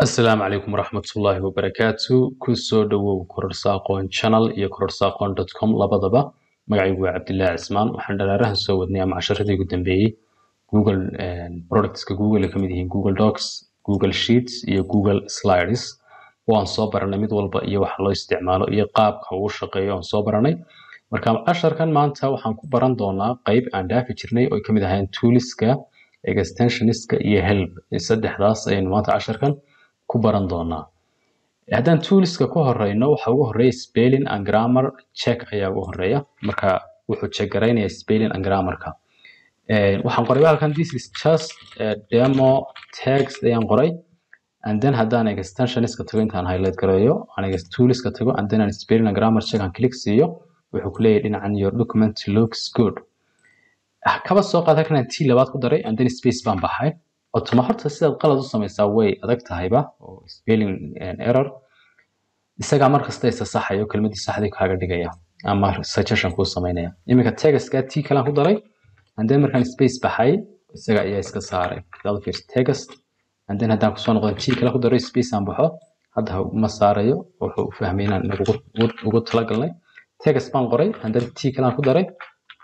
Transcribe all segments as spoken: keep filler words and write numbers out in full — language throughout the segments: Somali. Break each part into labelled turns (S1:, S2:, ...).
S1: السلام عليكم ورحمة الله وبركاته كسو دو كورساقون channel iyo كورساقون dot com labadaba magacaygu waa Cabdillah Cismaan waxaan dhalaarahan soo wadnay ama casharadii ugu dambeeyay Google productska Google ka mid yihiin Google Docs, Google Sheets iyo Google Slides waan soo baranay mid walba iyo waxa loo isticmaalo iyo qaabka uu shaqeeyo aan soo baranay marka casharkan maanta waxaan ku baran doonaa qayb aan dhaafi jirnay oo ka mid ahayn toolska extensionska iyo help saddexdaas ayaan maanta casharkan ku baran doonaa haddaan toolska ku horeyno waxa ugu horeeya spelling and grammar check ayaa ugu horeeya marka wuxuu check gareynayaa spelling and grammarka ee waxaan qoray halkan this is just a demo text ayaan qoray and then haddaan extensionska tago intaan highlight gareeyo aniga toolska tago and then aan spelling and grammar check aan click siiyo wuxuu ku leeyahay dhinacan your document looks good kaba soo qaad halkan tii labaad ku daray and then space baan baxay automa horta sidaad qalad u samaysaa way adag tahayba oo spelling error isaga markasta isa saxayo kelmadii saxday kaaga dhigaya ama suggestion ku sameynaya iminka text-ka tii kale ku daray and then markaan space baxay isaga ayaa iska saaray dal first text and then haddaan ku soo noqdo tii kale ku daray space aan baxo hadda ma saarayo wuxuu u fahmayna ugu ugu talagalnay text baan qoray and then tii kale ku daray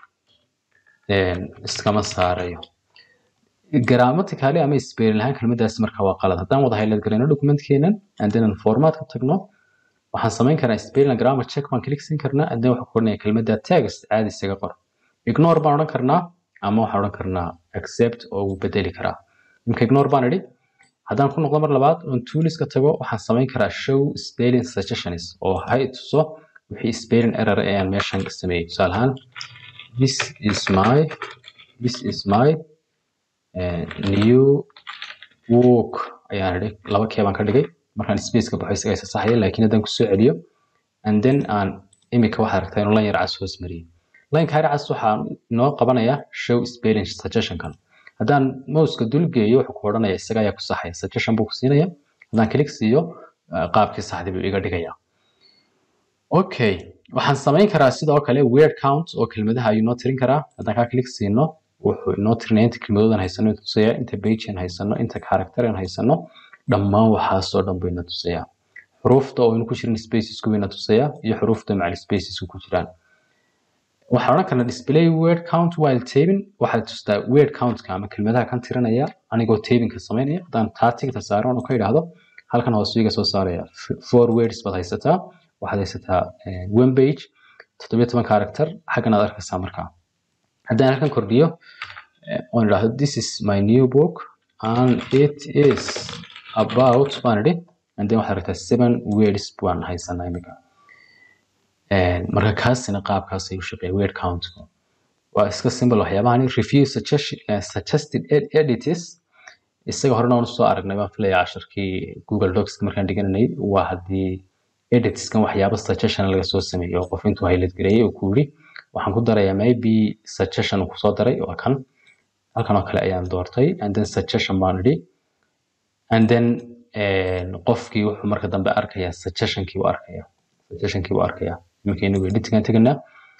S1: een iskama saarayo grammatically ama spelling lahaan kelmadaas marka waa qalad haddaan wada highlight gareyno document-keenan and then format ka tagno waxaan sameyn karaa spelling and grammar check baan click siin karnaa and then waxaan qornaa kelmadda text caadi isaga qor ignore baan oran karnaa ama waxaan oran karnaa accept oo uu bedeli karaa imka ignore baan idhi haddaan ku noqdo mar labaad on toolska tago waxaan sameyn karaa show spelling suggestions oo hay tuso wixii spelling error ee aan meeshan ka sameeyay tusaale ahaan this is my this is my Uh, new work ayaan idhi laba keebaan ka dhigay markaan space ka baxay isaga isa saxaya laakiin haddaan ku soo celiyo and then aan imika waxa aragtaa inuu line yar cas hoos mariyay line ka yar cas waxaan noo qabanayaa show spelling suggestion kan haddaan mouse-ka dul geeyo wuxuu ku oranayaa isaga ayaa ku saxaya suggestion buu ku siinaya haddaan click siiyo qaabkii saxda buu iga dhigaya okay waxaan sameyn karaa sidoo kale word count oo kelmadaha ayuu noo tirin karaa haddaan ka click siino wuxuu inoo tirnaa inta kelmadoodan haysano tusaya inta page aan haysano inta character aan haysano dhammaan waxa soo dhan bayna tusaya xuruufta oo ku jirin spaces ku bayna tusaya iyo xuruufta macal spaces ku jiraan waxa oran karna display word count while typing waxa tustaa word count ka ama kelmadaha kan tirinaya anigoo typing ka sameynaya hadaan tactic-ta saaran oo ka yiraahdo halkan hoos iga soo saaraya four words baad haysataa waxaad haysataa one page toddoba iyo toban character xaggan aad arkaysaa markaa haddaan halkan kordhiyo on yiraahdo this is my new book and it is about vanity and then waxaad aragtaa seven words baan haysanaa imika marka kaasina qaabkaas ayuu shaqeeyaa word count waa iska simple waxyaabahan review suggested edits isaga horena waan soo aragnay baan filayaa casharkii Google Docs markaan dhiganay waa hadii edits kan waxyaabo suggestion laga soo sameeyo qof intuu highlight gareeyay oo ku yiri waxaan ku darayaa maybe suggestion ku soo daray oo kan halkan oo kale ayaan doortay and then suggestion baan idhi and then een qofkii wuxuu marka dambe arkayaa suggestion-kii uu arkaya suggestion-kii uu arkaya markii inuu editing tagana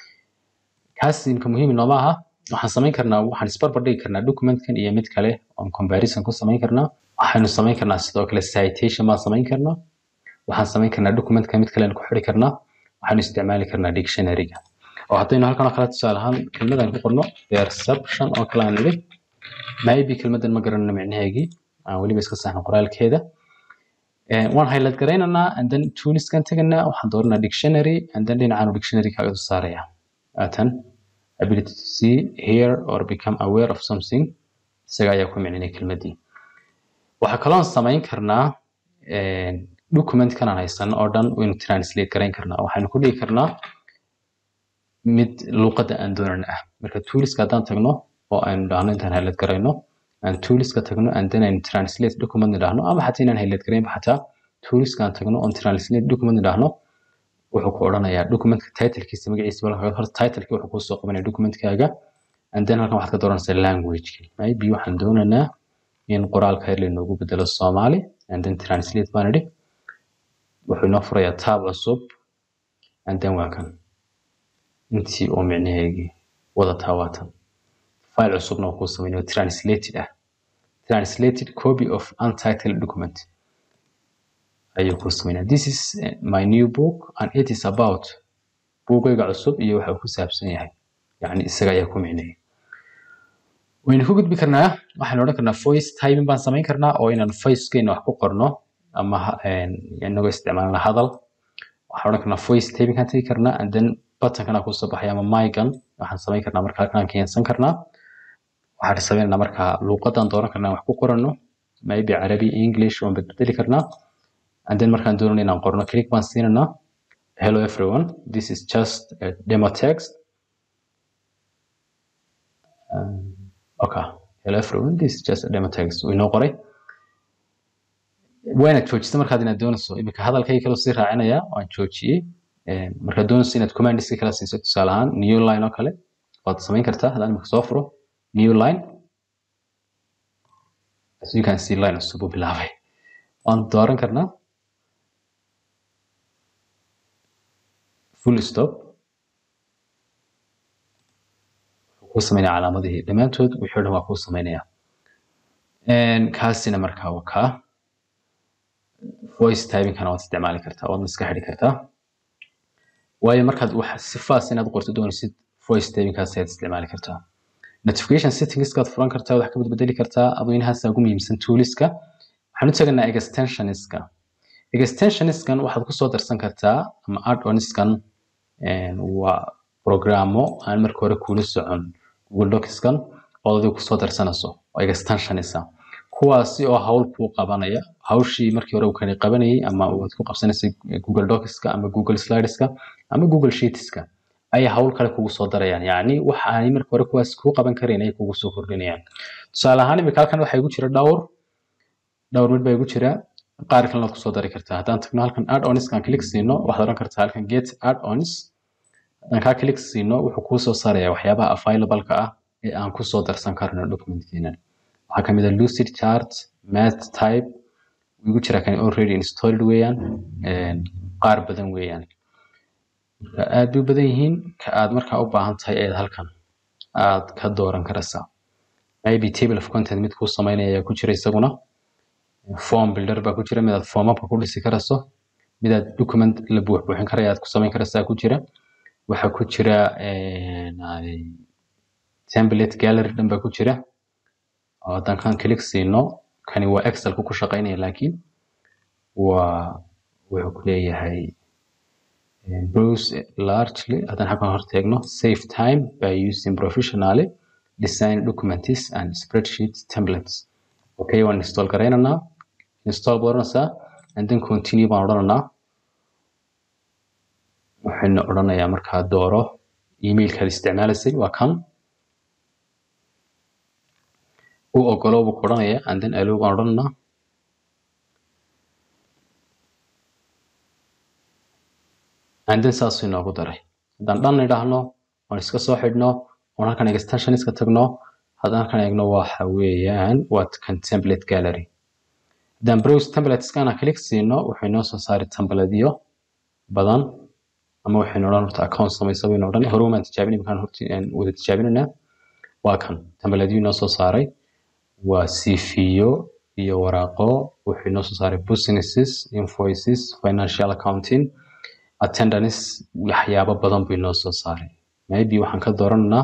S1: kaas imka muhiim nooma aha waxaan sameyn karnaa waxaan isbarbar dhigi karnaa document-kan iyo mid kale on comparison ku sameyn karnaa waxaanu sameyn karnaa sidoo kale citation ma sameyn karnaa waxaan sameyn karnaa document-ka mid kale ku xiri karnaa waxaan isticmaali karnaa dictionary-ga oo haddaynu halkan oo kale tusaale ahaan kelmadan ku qorno perception oo kale aan idhi maybe kelmadan ma garanayno macnaheegii aan waliba iska saxno qoraalkeeda ee waan highlight gareynaa and then toolskan tagana waxaan dooranaa dictionary and then dhinacaan dictionary kaaga soo saaraya atan ability to see hear or become aware of something isaga ayaa ku macnaynaya kelmadii waxa kale oo sameyn karnaa ee document kan aan haysan oo dhan waynu translate gareyn karnaa waxaanu ku dhigi karnaa mid luqada aan doonana ah marka toolska hadaan tagno oo aan dhaahno intaan highlight gareyno aan toolska tagno and then aan translate document dhaahno ama xataa inaan highlight gareyn xataa toolska aan tagno on translate document dhaahno wuxuu ku oranayaa documentka title-kiisa magaciisa wala horta title-ki wuxuu ku soo qabanaya document-kaaga and then halkan waxaad ka dooranaysaa language maybe waxaan doonaynaa in qoraalka heer leenoogu bedelo Soomaali and then translate baan idhi wuxuu inoo furayaa tab cusub and then waa kan intii oo macnaheegii wada taawatan file cusubna ku sameeyo translated ah translated copy of untitled document ayuu ku sameynaa. This is my new book and it is about buugayga cusub iyo waxa uu ku saabsan yahay, yani isaga ayaa ku micnay. waynu ku gudbi karnaa, waxaan odhan karnaa voice typing baan samayn karnaa oo inaan voice-keena wax ku qorno ama inagoo isticmaalna hadal. waxaan odhan karnaa voice typing kan tagi karnaa and then button-kana ku soo baxaya ama mic-gan waxaan samayn karnaa marka halkan keensan karnaa. waxaan sameynaa marka luqadan dooran karnaa wax ku qorano, maybe Arabi, English waan bedeli karnaa. and then markaan doonayno inaan qorno click baan siinanaa. Hello everyone, this is just a demo text. Um, okay, hello everyone, this is just a demo text. We know qoray. wayna joojista markaad inaad doonayso imika hadalkay kale sii raacinaya waan joojiyay. markaad doonayso inaad command iska kala siiso tusaale ahaan new line oo kale waad samayn kartaa. hadaan imika soo furo new line, as you can see line cusub uu bilaabay. waan dooran karnaa full stop, ku sameynaa calaamadihii dhammaantood wixii dhan waa ku sameynaya. kaasina markaa waa kaa voice typing kana waad isticmaali kartaa, waad iska xidhi kartaa. waayo markaad wax si fast inaad qorto doonaysid voice typing kaas ayaad isticmaali kartaa. notification settings kaad furan kartaa, wax ka bedeli kartaa. adweynahaas ugu muhiimsan toolska. waxaan u tagnaa extensionska. extensionskan waxaad ku soo darsan kartaa ama add-onskan waa programo aan marka hore kula socon Google Docskan oo aad ku soo darsanayso oo extensionisa kuwaasi oo hawl ku qabanaya hawshii markii hore uu kan qabanayay ama aad ku qabsanaysay Google Docska ama Google Slideska ama Google Sheetska ay hawl kale kugu soo darayaan. yani waxa ay marka hore kuwaas ku qaban kareen ay kugu soo kordhinayaan. tusaale ahaan imika halkan waxa igu jira dhowr dhowr mid bay igu jira qaar kale aad ku soo dari kartaa. hadaan tagno halkan add-ons kan click siino waxaad oran kartaa halkan get add-ons. hadaan ka click siino wuxuu ku soo saarayaa waxyaabaha available-ka ah ee aan ku soo darsan karno document-keena. waxaa kamid ah lucid chart, math type, igu jira kan already installed weeyaan, qaar badan weeyaan. aad u badan yihiin ka aad markaa u baahan tahay ee halkan aad ka dooran karaysaa. maybe table of content mid ku sameynaya ku jira isaguna. form builder ba ku jira mid aad form up ku dhisi karayso, mid aad document la buux buuxin karayo aad ku sameyn karaysaa ku jira. waxa ku jira template gallery dhan ba ku jira. hadaan kan click siino kani waa excel ku shaqeynaya laakiin waa wuxuu ku leeyahay browse largely. hadaan halkan hor taagno save time by using professionally designed documents and spreadsheet templates. okay waan install gareynana install boornasa and then continue baan odhanana. waxayna odhanayaa markaa dooro emailka aad isticmaalaysay waa kan u ogolow buu ku odhanaya and then allow baan odhanana. and then saas inoogu daray. hadaan dhan idhaahno waan iska soo xidhno oon halkan extension iska tagno hadaan halkan eegno waxa weeyaan waa kan template gallery. hadaan browse templates kana click siino wuxuu inoo soo saari templateyo badan ama waxaynu odhan horta account samayso waynu odhan hore uma tijaabin kan horta wada tijaabinayna. waa kan templateyo inoo soo saaray waa C V yo iyo waraaqo. wuxuu inoo soo saaray businesses, invoices, financial accounting, attendance, waxyaabo badan buu inoo soo saaray. maybe waxaan ka dooranaa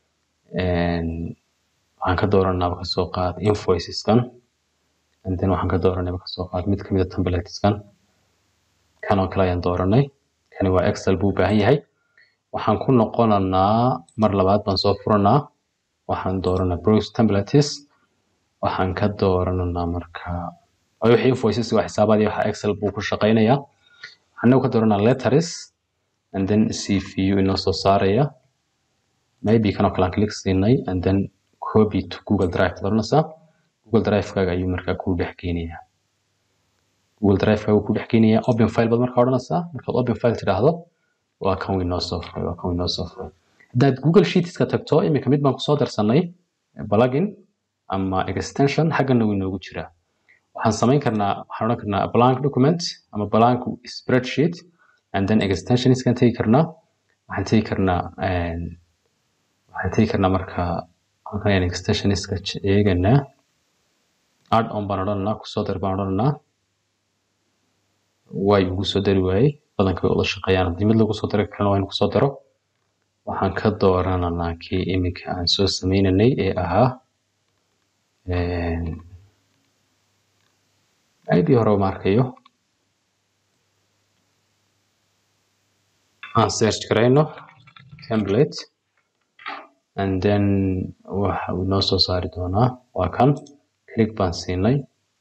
S1: waxaan ka dooranaa ka soo qaad invoices kan and then waxaan ka dooranaa ka soo qaad mid kamid ah templates kan kan oo kale ayaan dooranay. kani waa excel buu baahan yahay. waxaan ku noqonanaa mar labaad baan soo furanaa waxaan dooranaa browse templates. waxaan ka dooranaa marka wixii invoices waa xisaabaadii waxa excel buu ku shaqeynayaa. waxaan ka dooranaa letters and then C V U inoo soo saaraya. maybe kan oo kale aan click siinay and then copy to Google Drive dooranaysaa. Google Drive kaaga ayuu markaa ku dhex keenayaa. Google Drive kaaga ku dhex keenayaa. open file baad markaa odhanaysaa. markaad open file tiraahdo waa kan inoo soo furay waa kan inoo soo furay. haddaad Google Sheets ka tagto imika mid baan ku soo darsanay plugin ama extension xaggana wuu inoogu jiraa. waxaan samayn karnaa waxaan odhan karnaa blank document ama blank spreadsheet and then extensions kan tagi karnaa. waxaan tagi karnaa waxaan tagi karnaa marka halkan ayaan extensions ka eeganaa. add on baan odhanaa kusoo dar baan odhanaa. way ugu soo dari waayay badanka way ula shaqeeyaan haddii mid lagu soo dari karana waa in kusoo daro waxaan ka doorananaa kii iminka aan soo sameynanay ee ahaa id hore uma arkayo aan search garayno template and then waxa uu noo soo saari doonaa waa kan click baan siinay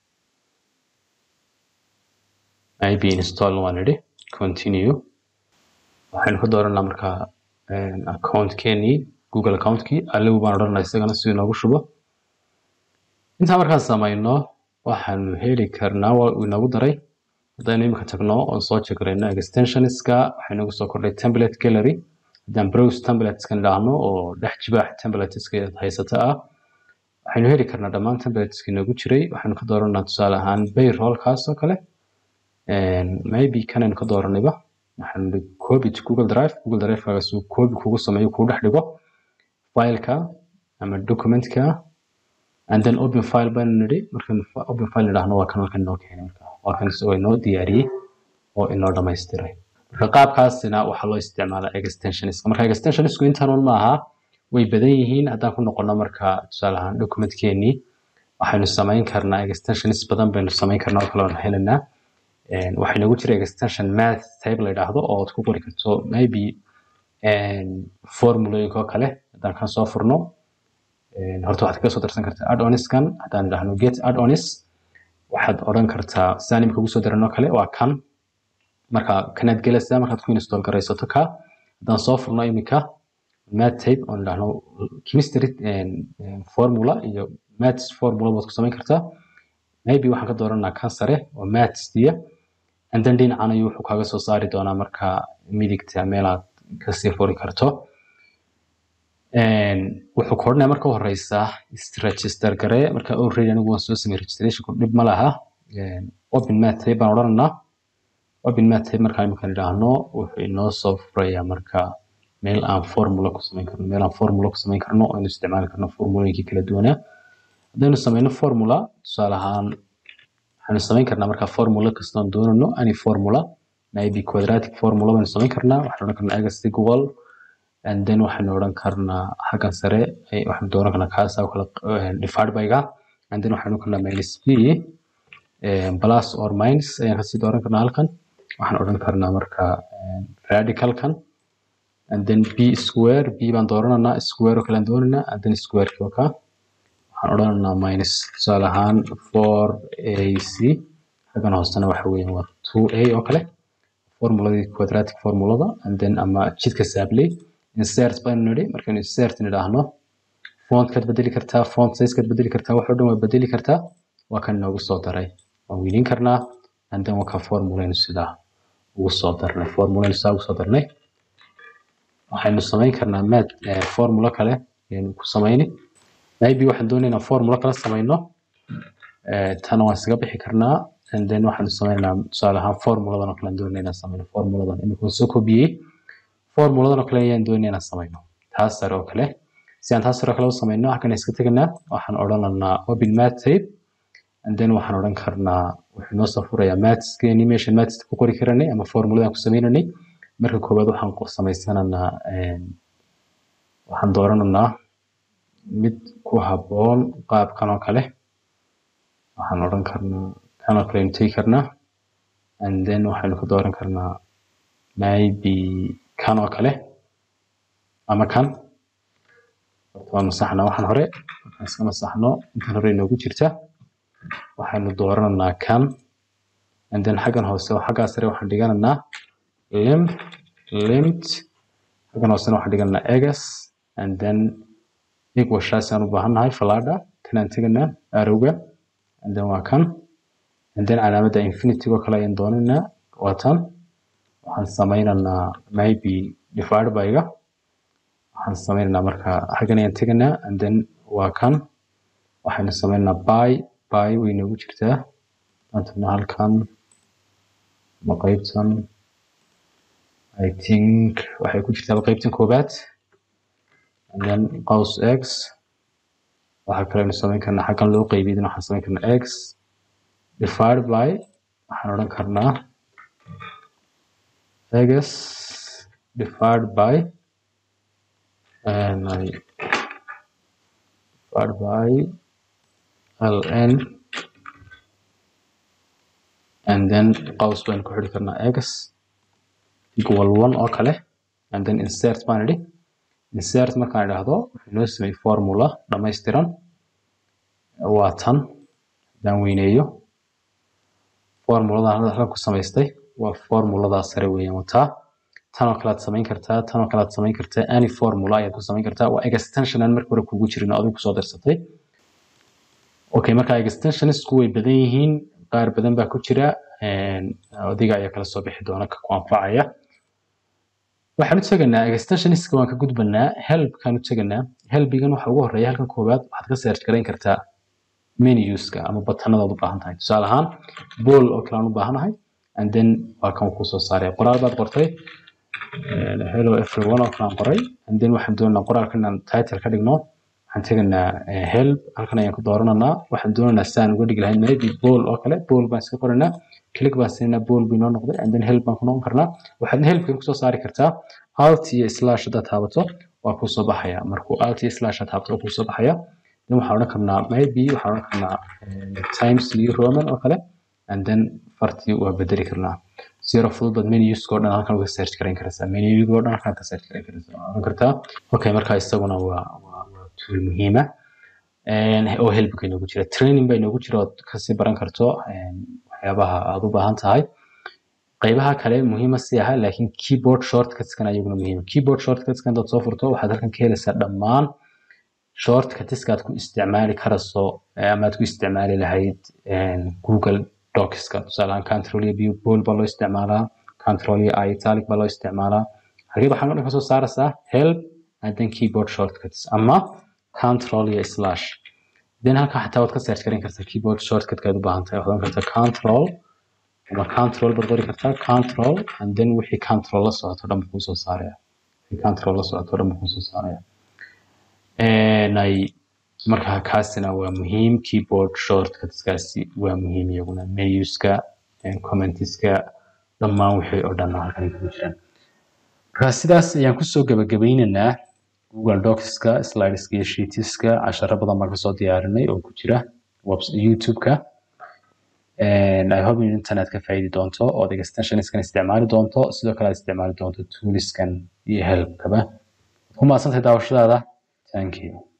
S1: ib install waan idhi continue waxaynu ka dooranaa markaa account keeni google account kii aligu baan odhanaa isagana si inoogu shubo intaa markaan samayno waxaanu heli karnaa waa uu inoogu daray haddaynu imika tagno oon soo jegrayno extensionska waxaynu ugu soo kordhay template gallery haddaan browse templateska idhaahno oo dhex jibaax templateska haysata ah waxaynu heli karnaa dhammaan templateska inoogu jiray waxaynu ka dooranaa tusaale ahaan payrollkaas oo kale maybe kanaynu ka dooranayba waxaanu copy to google drive google drive kaas uu copy kugu sameeyo kuu dhex dhigo fileka ama documentka and then open file baan nidhi markaan open file idhaahno waa kan halkan inoo keenay markaa waa kan isagoo inoo diyaariyey oo inoo dhamaystiray marka qaabkaasina waxaa loo isticmaalaa extensionska marka extensionsku intaan un maaha way badan yihiin haddaan ku noqono marka tusaale ahaan documentkeenii waxaynu samayn karnaa extensions badan baynu samayn karnaa oo kale aan helanaa waxay nagu jira extension math type la yidhaahdo oo aad ku qori karto maybe formulooyinka oo kale haddaan kan soo furno horta waxaad kaga soo darsan kartaa add-onskan haddaan idhaahno get add-ons waxaad odhan kartaa sidaan imika ugu soo daran oo kale waa kan marka kanaad gelaysaa markaad ku install garaysato ka haddaan soo furno imika math type oon idhaahno chemistry formula iyo maths formula baad ku samayn kartaa maybe waxaan ka dooranaa kan sare oo maths diya and then dhinacan ayuu wuxuu kaaga soo saari doonaa marka midigta meelaad kasii furi karto wuxuu koodhnaa marka horeysa register garee marka already anigu waan soo sameeyay registration dhib ma laha open math type baan odhanaa open math type marka imika idhaahno wuxuu inoo soo furayaa marka meel aan formula ku samayn karno meel aan formula ku samayn karno oo aynu isticmaali karno formulooyinkii kala duwanaa haddaynu sameyno formula tusaale ahaan waxaanu samayn karnaa marka formula kastoon doonano any formula maybe quadratic formula baynu samayn karnaa waxaanu odhan karnaa x equal and then waxaanu odhan karnaa xaggan sare waxaanu dooran karnaa kaas oo kale divided by ga and then waxaanu karnaa minus b plus or minus ayaan kasii dooran karnaa halkan waxaan odhan karnaa marka radicalkan and then b square b baan doorananaa square oo kale aan doonanaa and then square kii oo ka waxaan odhananaa minus tusaale ahaan four a c xaggan hoosena waxa weeyaan waa two a oo kale formuladii quadratic formulada and then ama jidka saabley insert baynu nidhi markaynu insert nidhaahno fontkaad bedeli kartaa font sizeskaad bedeli kartaa wax oo dhan waa bedeli kartaa waa kan inoogu soo daray waan weydiin karnaa and then waa ka formulaynu sidaa ugu soo darnay formulaynu sidaa ugu soo darnay waxaynu samayn karnaa math formula kale ayaynu ku samayni maybe waxaan doonaynaa formula kala samayno tan waan isaga bixi karnaa and then waxaanu samaynaa tusaale ahaan formuladan oo kale aan doonaynaa samayno formuladan imika soo kobiyey formuladan oo kale ayaan doonaynaa samayno taas sare oo kale si aan taas sare oo kale u samayno halkan iska teganaa waxaan odhananaa open math type and then waxaan odhan karnaa wuxuu noo soo furayaa mathska animation maths ku qori karanay ama formuladan ku samaynanay marka koowaad waxaan samaysananaa waxaan doorananaa mid ku habboon qaabkan oo kale waxaan odhan karnaa kan oo kale intay karnaa and then waxaynu ka dooran karnaa maybe kan oo kale ama kan waan masaxnaa waxaan hore markaan iska masaxno intan hore inoogu jirta waxaynu doorananaa kan and then xaggan hoose oo xaggaa sare waxaan dhigananaa lim limt xaggan hoosena waxaan dhigananaa egas and then equal shaasi aan u baahannahay falada kanaan teganaa arowga and then waa kan and then calaamadda infinity oo kale ayaan doonaynaa waa tan waxaan samaynanaa maybe divided by ga waxaan samaynanaa marka xaggan ayaan teganaa and then waa kan waxaynu samaynanaa by by way noogu jirtaa aan tagno halkan ma qaybtan I think waxay ku jirtaa qaybtan koobaad and then cos x waxa kale aynu samayn karnaa xaggan loo qaybiyay waxaan samayn karnaa x divided by waxaan odhan karnaa x divided by and I divided by ln and then قوس بين ku xidhi karnaa x equal one oo kale and then insert baan idhi insert markaan idhaahdo wuxuu noo sameeyey formula dhammaystiran waa tan hadaan weyneeyo formuladan halkan ku samaystay waa formuladaa sare weeyaan wataa tan oo kale aad samayn kartaa tan oo kale aad samayn kartaa any formula ayaad ku samayn kartaa waa extension aan markii hore kugu jirin adigu kusoo darsatay okay marka extensionsku way badan yihiin qaar badan baa ku jira adiga ayaa kala soo bixi doona ka ku anfacaya waxaan u tagnaa extensionska waan ka gudbanaa help kan u tagnaa helpigan waxa ugu horeeya halkan koobaad waxaad ka search gareyn kartaa menuska ama buttonada aad u baahan tahay tusaale ahaan bool oo kale aan u baahanahay and then waa kan ku soo saaray qoraal baad qortay hello everyone oo kale qoray and then waxaan doonaa qoraalkan aan title ka dhigno waxaan tagnaa help halkan ayaan ku doorananaa waxaan doonaynaa saan uga dhigi lahayn maybe bool oo kale bool baan iska qoranaa click baan siinaa bool bay noo noqday and then help baan ku noqon karnaa waxaad helpkan ku soo saari kartaa alt iyo slash hadaad taabato waa ku soo baxaya markuu alt iyo slash aad taabato ku soo baxaya then waxaan odhan karnaa maybe waxaan odhan karnaa times new roman oo kale and then fartii waa bedeli karnaa zero full but menus oo dhan halkan uga search gareyn kartaa menus oo dhan halkan ka search gareyn kartaa kartaa okay marka isaguna waa waa tool muhiim ah oo helpka inoogu jira training bay inoogu jira oo ka sii baran karto waxyaabaha aad u baahan tahay qaybaha kale muhiima si aha laakiin keyboard shortcuts kan ayaguna muhiim keyboard shortcuts kan dad soo furto waxaad halkan ka helaysaa dhammaan shortcuts ka aad ku isticmaali karayso ama aad ku isticmaali lahayd Google Docs ka tusaale ahaan control iyo view bold baa loo isticmaalaa control iyo italic baa loo isticmaalaa halkii waxaan odhan ka soo saaraysaa help and then keyboard shortcuts ama control iyo slash then halka xataa waad ka search gareyn kartaa keyboard shortcut ka aad u baahan tahay waxaad odhan kartaa control ama control baad qori kartaa control and then wixii control la socoto dhan buu soo saaraya wixii control la socoto dhan buu soo saaraya ay marka kaasina waa muhiim keyboard shortcuts kaasi waa muhiim iyaguna menuska commentska dhammaan wixii oo dhan halkan ku jiraan marka sidaas ayaan ku soo gabagabaynaynaa Google Docs-ka slides-ka iyo sheets-ka casharo badan baan ka soo diyaarinay oo ku jira website YouTube-ka and I hope in internet ka faa'iidi doonto oo extensionskan isticmaali doonto sidoo kale isticmaali doonto tools-kan iyo help-kaba kuma asantay daawashadaada thank you